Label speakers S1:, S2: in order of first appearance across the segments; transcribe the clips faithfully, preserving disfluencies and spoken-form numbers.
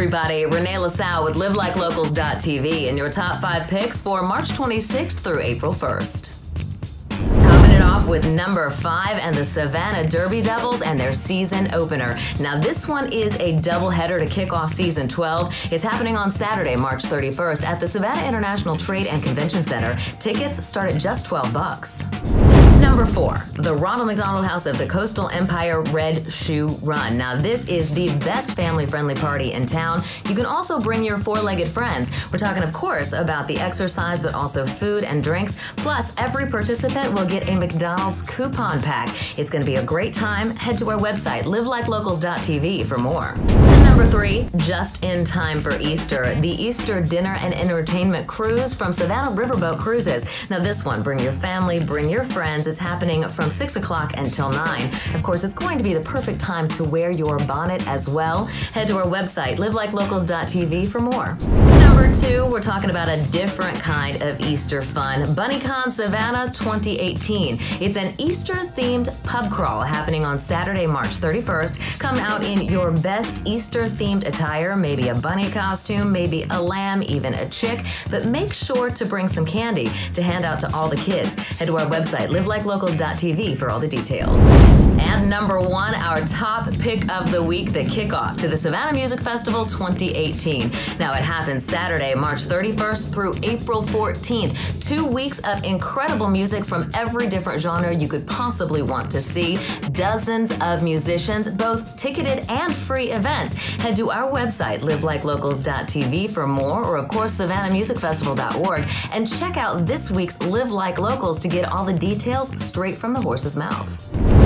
S1: everybody, Renee LaSalle with live like locals dot t v and your top five picks for March twenty-sixth through April first. Topping it off with number five and the Savannah Derby Devils and their season opener. Now this one is a doubleheader to kick off season twelve. It's happening on Saturday, March thirty-first at the Savannah International Trade and Convention Center. Tickets start at just twelve bucks. Number four, the Ronald McDonald House of the Coastal Empire Red Shoe Run. Now this is the best family-friendly party in town. You can also bring your four-legged friends. We're talking, of course, about the exercise, but also food and drinks. Plus, every participant will get a McDonald's coupon pack. It's going to be a great time. Head to our website, live like locals dot t v for more. And number three, just in time for Easter, the Easter Dinner and Entertainment Cruise from Savannah Riverboat Cruises. Now this one, bring your family, bring your friends. It's happening from six o'clock until nine. Of course, it's going to be the perfect time to wear your bonnet as well. Head to our website, live like locals dot t v for more. Number two, we're talking about a different kind of Easter fun. BunnyCon Savannah twenty eighteen. It's an Easter-themed pub crawl happening on Saturday, March thirty-first. Come out in your best Easter-themed attire, maybe a bunny costume, maybe a lamb, even a chick, but make sure to bring some candy to hand out to all the kids. Head to our website, live like locals dot t v for all the details. And number one, our top pick of the week, the kickoff to the Savannah Music Festival twenty eighteen. Now it happens Saturday, March thirty-first through April fourteenth. Two weeks of incredible music from every different genre you could possibly want to see. Dozens of musicians, both ticketed and free events. Head to our website, live like locals dot t v for more, or of course, savannah music festival dot org, and check out this week's Live Like Locals to get all the details straight from the horse's mouth.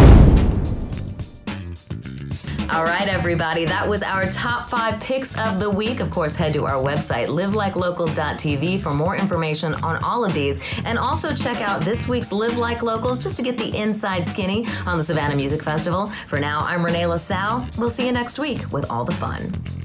S1: All right, everybody, that was our top five picks of the week. Of course, head to our website, live like locals dot t v for more information on all of these. And also check out this week's Live Like Locals just to get the inside skinny on the Savannah Music Festival. For now, I'm Renee LaSalle. We'll see you next week with all the fun.